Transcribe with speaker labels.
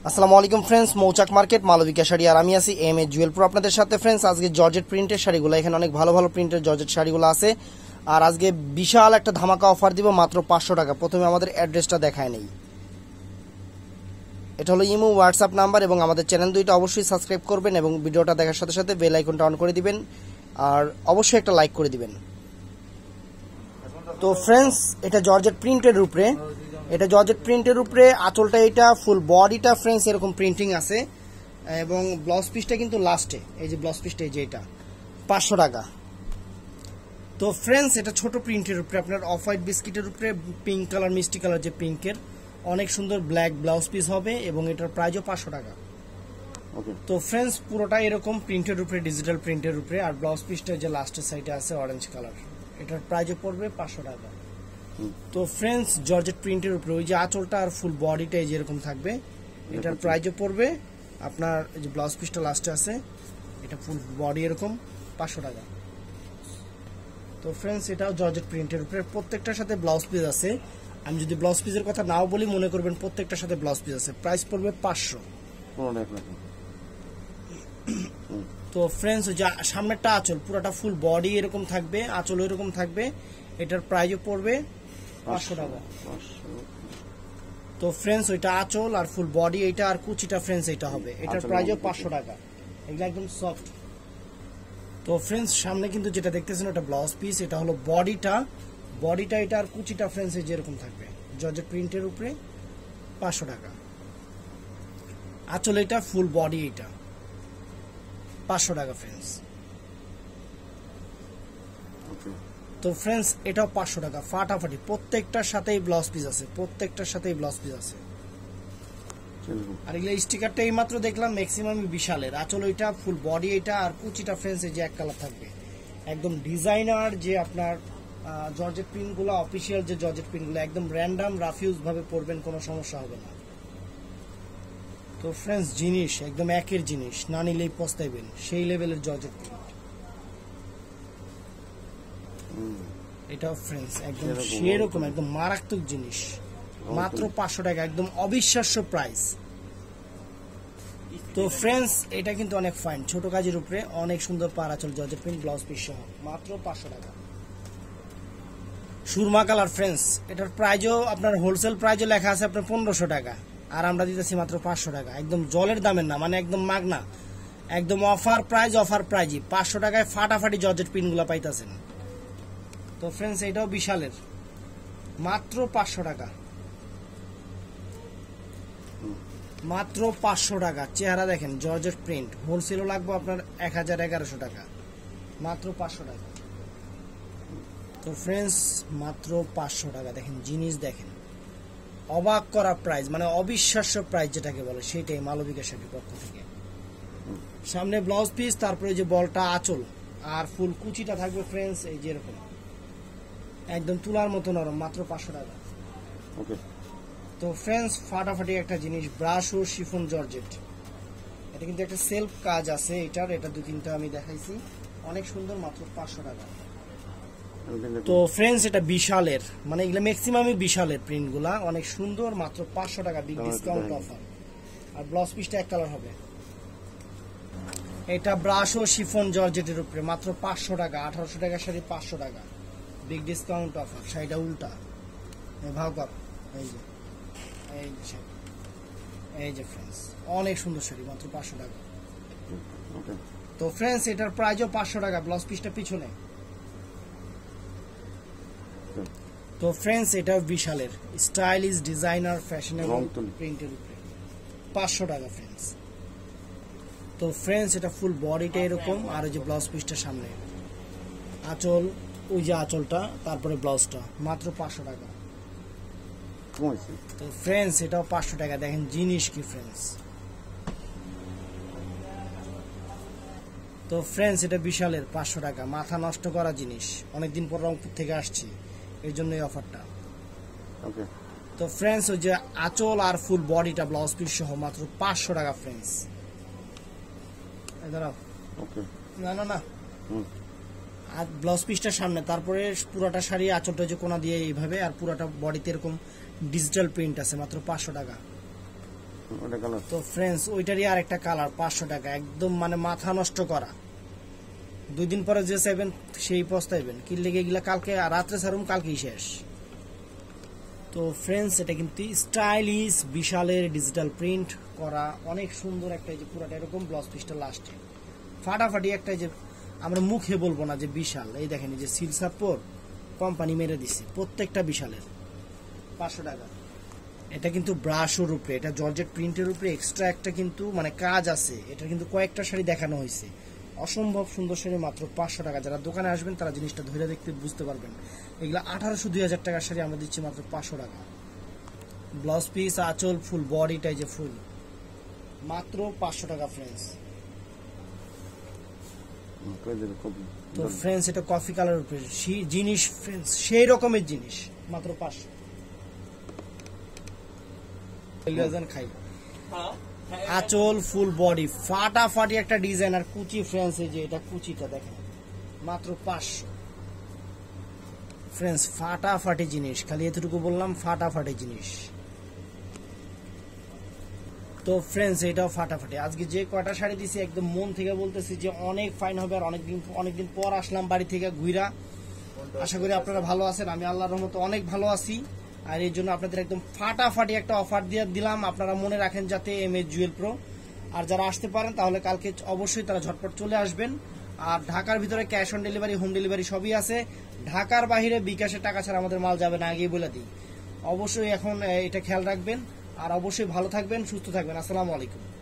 Speaker 1: আসসালামু আলাইকুম ফ্রেন্ডস, মৌচাক মার্কেট মালবিকা শাড়ি আর আমি আছি এম এ জুয়েল প্রো আপনাদের সাথে। ফ্রেন্ডস, আজকে জর্জেট প্রিন্টের শাড়িগুলো, এখানে অনেক ভালো ভালো প্রিন্টের জর্জেট শাড়িগুলো আছে। আর আজকে বিশাল একটা ধামাকা অফার দিব মাত্র 500 টাকা। প্রথমে আমাদের অ্যাড্রেসটা দেখায় নেই। এটা হলো ইমো হোয়াটসঅ্যাপ নাম্বার এবং আমাদের চ্যানেল দুইটা অবশ্যই সাবস্ক্রাইব করবেন এবং ভিডিওটা দেখার সাথে সাথে বেল আইকনটা অন করে দিবেন আর অবশ্যই একটা লাইক করে দিবেন। তো ফ্রেন্ডস, এটা জর্জেট প্রিন্টের উপরে, আঁচলটা এটা ফুল বডিটা ফ্রেন্ডস এরকম প্রিন্টিং আছে এবং ব্লাউজ পিসটা কিন্তু লাস্টে, এই যে ব্লাউজ পিসটা, এই যে এটা 500 টাকা। তো ফ্রেন্ডস, এটা ছোট প্রিন্টের উপরে, আপনার অফ হোয়াইট বিস্কিটের উপরে পিঙ্ক কালার, মিষ্টি কালার যে পিঙ্কের, অনেক সুন্দর ব্ল্যাক ব্লাউজ পিস হবে এবং এটার প্রাইসও 500 টাকা। তো ফ্রেন্ডস, পুরোটা এরকম প্রিন্টের উপরে, ডিজিটাল প্রিন্টের উপরে, আর ব্লাউজ পিসটা যে লাস্টের সাইডে আছে অরেঞ্জ কালার, এটার প্রাইসও পড়বে 500 টাকা। তো ফ্রেন্ডস, জর্জেট প্রিন্টের উপরে ওই যে আঁচলটা আর ফুল বডিটা এই যেরকম থাকবে, এটার প্রাইসও পড়বে আপনার, এই যে ব্লাউজ পিসটা লাস্টে আছে, এটা ফুল বডি এরকম 500 টাকা। তো ফ্রেন্ডস, এটাও জর্জেট প্রিন্টের উপরে, প্রত্যেকটার সাথে ব্লাউজ পিস আছে। আমি যদি ব্লাউজ পিসের কথা নাও বলি, মনে করবেন প্রত্যেকটার সাথে ব্লাউজ পিস আছে, প্রাইস পড়বে 500। তো ফ্রেন্ডস, ওই যে সামনেরটা আঁচল, পুরোটা ফুল বডি এরকম থাকবে, আঁচল এরকম থাকবে, এটার প্রাইসও পড়বে 500 টাকা। তো ফ্রেন্ডস, ওইটা আঁচল আর ফুল বডি, এইটা আর কুচিটা ফ্রেন্ডস এইটা হবে, এটার প্রাইসও 500 টাকা। এগুলো একদম সফট। তো ফ্রেন্ডস, সামনে কিন্তু যেটা দেখতেছেন ওটা ব্লাউজ পিস, এটা হলো বডিটা, এটা আর কুচিটা ফ্রেন্ডস এই যেরকম থাকবে, জর্জেট প্রিন্টের উপরে 500 টাকা। আঁচল এটা, ফুল বডি এটা 500 টাকা ফ্রেন্ডস। তো ফ্রেন্ডস, এটাও 500 টাকা, ফাটাফাটি। প্রত্যেকটার সাথেই ব্লাউজ পিস আছে, আর এগুলো স্টিকারটা এই মাত্র দেখলাম, ম্যাক্সিমাম বিশালের। আঁচল ওইটা, ফুল বডি এটা, আর কুচিটা ফ্রেন্ডস এই যে এক কালার থাকবে, একদম ডিজাইনার যে আপনার জর্জেট প্রিন্টগুলো, অফিসিয়াল যে জর্জেট প্রিন্টগুলো, একদম র্যান্ডাম রাফিউজ ভাবে পরবেন, কোনো সমস্যা হবে না। তো ফ্রেন্ডস, জিনিস একদম একের জিনিস, না নিলেই পস্তাইবেন, সেই লেভেলের জর্জেট প্রিন্ট। এটাও ফ্রেন্ডস একদম সেরকম, একদম মারাত্মক জিনিস, মাত্র 500 টাকা, একদম অবিশ্বাস্য প্রাইস। তো ফ্রেন্ডস, এটা কিন্তু অনেক ফাইন, ছোট কাজের উপরে অনেক সুন্দর পারাচল জর্জেট প্রিন্ট, ব্লাউজ পিস সহ, মাত্র 500 টাকা। সুরমা কালার ফ্রেন্ডস, এটার প্রাইজও আপনার হোলসেল প্রাইজও লেখা আছে আপনার 1500 টাকা, আর আমরা দিতেছি মাত্র 500 টাকা, একদম জলের দামের না, মানে একদম মাগনা, একদম অফার প্রাইজই 500 টাকায় ফাটাফাটি জর্জেট প্রিন্টগুলো পাইতেছেন। তো ফ্রেন্ডস, এটাও বিশালের, মাত্র 500 টাকা, মাত্র 500 টাকা। চেহারা দেখেন, জর্জেট প্রিন্ট, হোলসেলও লাগবে আপনার 1000-1100 টাকা, মাত্র 500 টাকা। তো ফ্রেন্ডস, মাত্র 500 টাকা, দেখেন জিনিস, দেখেন অবাক করা প্রাইস, মানে অবিশ্বাস্য প্রাইস যেটাকে বলে, সেটাই মালবিকা শাড়ির পক্ষ থেকে। সামনে ব্লাউজ পিস, তারপরে যে বলটা আঁচল আর ফুল কুচিটা থাকবে ফ্রেন্ডস এই যে এরকম, একদম তুলার মতো নরম, মাত্র 500 টাকা। তো ফ্রেন্ডস, ফাটাফাটি একটা জিনিস, ব্রাশ ও শিফন জর্জেট, এটা কিন্তু একটা সেলফ কাজ আছে এটার, এটা 2-3টা আমি দেখাইছি, অনেক সুন্দর, মাত্র 500 টাকা। তো ফ্রেন্ডস, এটা বিশালের, মানে এগুলো ম্যাক্সিমামই বিশালের প্রিন্টগুলা, অনেক সুন্দর, মাত্র 500 টাকা, বিগ ডিসকাউন্ট অফার। আর ব্লাউজ পিসটা এক কালার হবে। এটা ব্রাশ ও শিফন জর্জেটের উপরে, মাত্র 500 টাকা, 1800 টাকা শাড়ি 500 টাকা, বিগ ডিসকাউন্ট অফার। শাড়িটা উল্টা ভাও কর, এই যে ফ্রেন্ডস, অনেক সুন্দর শাড়ি, মাত্র 500 টাকা। তো ফ্রেন্ডস, এটার প্রাইসও 500 টাকা, ব্লাউজ পিসটা পিছনে। তো ফ্রেন্ডস, এটাও বিশালের, স্টাইলিশ ডিজাইনার ফ্যাশনেবল প্রিন্টের উপরে, 500 টাকা ফ্রেন্ডস। তো ফ্রেন্ডস, এটা ফুল বডিটা এরকম, আর ওই যে ব্লাউজ পিসটা সামনে, আঁচল, ওই যে আঁচলটা, তারপরে ব্লাউজটা, মাত্র 500 টাকা। তো ফ্রেন্ডস, এটাও 500 টাকা, দেখেন জিনিস কি ফ্রেন্ডস। তো ফ্রেন্ডস, এটা বিশালের, 500 টাকা, মাথা নষ্ট করা জিনিস, অনেকদিন পর রংপুর থেকে আসছি, এই জন্য এই অফারটা। তো ফ্রেন্ডস, ওই যে আঁচল আর ফুল বডিটা ব্লাউজ পিস সহ, মাত্র 500 টাকা ফ্রেন্ডস। না আর ব্লাউজ পিসটা সামনে, তারপরে পুরাটা শাড়ি আঁচলটা যে কোনা দিয়ে এইভাবে, আর পুরাটা বডিতে এরকম ডিজিটাল প্রিন্ট আছে, মাত্র 500 টাকা।
Speaker 2: ওটা কালার
Speaker 1: তো ফ্রেন্ডস ওইটারই আর একটা কালার 500 টাকা, একদম মানে মাথা নষ্ট করা। 2 দিন পরে যে চাইবেন সেই পস্তাইবেন, কি লেগে এগুলা কালকে রাত্রে ছাড়ুন, কালকেই শেষ। তো ফ্রেন্ডস এটা কিন্তু স্টাইলিশ বিশালের ডিজিটাল প্রিন্ট করা, অনেক সুন্দর একটা, এই যে পুরাটা এরকম ব্লাউজ পিসটা লাস্টে ফাটাফাটি একটা, যে আমরা মুখে বলবো না যে বিশাল। এই দেখেন এই যে সিল সাপোর্ট কোম্পানি মেরে দিচ্ছে, প্রত্যেকটা বিশালের 500 টাকা। এটা কিন্তু ব্রাশের উপরে, এটা জর্জেট প্রিন্টের উপরে এক্সট্রা একটা কিন্তু মানে কাজ আছে। এটা কিন্তু কয়েকটা শাড়ি দেখানো হয়েছে, অসম্ভব সুন্দর শাড়ি, মাত্র 500 টাকা। যারা দোকানে আসবেন তারা জিনিসটা ধরে দেখতে বুঝতে পারবেন। এগুলো 1800-2000 টাকার শাড়ি আমরা দিচ্ছি মাত্র 500 টাকা। ব্লাউজ পিস, আঁচল, ফুল বডিটাই যে ফুল, মাত্র 500 টাকা ফ্রেন্ডস। তো ফ্রেন্ডস এটা কফি কালার উপরে জিনিস ফ্রেন্ডস, সেই রকমের জিনিস, মাত্র 500। খাই আঁচল, ফুল বডি, ফাটাফাটি একটা ডিজাইন, আর কুচি ফ্রেন্ডস, এই যে এটা কুচিটা দেখেন, মাত্র 500 ফ্রেন্ডস। ফাটাফাটি জিনিস, খালি এতটুকু বললাম, ফাটাফাটি জিনিস। তো ফ্রেন্ডস এটাও ফাটাফাটি। আজকে যে কয়টা শাড়ি দিছি একদম মন থেকে বলতেছি যে অনেক ফাইন হবে। আর অনেকদিন পর আসলাম বাড়ি থেকে ঘুরা। আশা করি আপনারা ভালো আছেন, আমি আল্লাহর রহমতে অনেক ভালো আছি। আর এই জন্য আপনাদের একদম ফাটাফাটি একটা অফার দিয়ে দিলাম, আপনারা মনে রাখেন যাতে MS জুয়েল প্রো। আর যারা আসতে পারেন তাহলে কালকে অবশ্যই তারা ঝটপট চলে আসবেন। আর ঢাকার ভিতরে cash on delivery, home delivery সবই আছে। ঢাকার বাইরে বিকাশে টাকা ছাড়া আমাদের মাল যাবে না, আগেই বলে দিই। অবশ্যই এখন এটা খেয়াল রাখবেন। আর অবশ্যই ভালো থাকবেন, সুস্থ থাকবেন। আসসালামু আলাইকুম।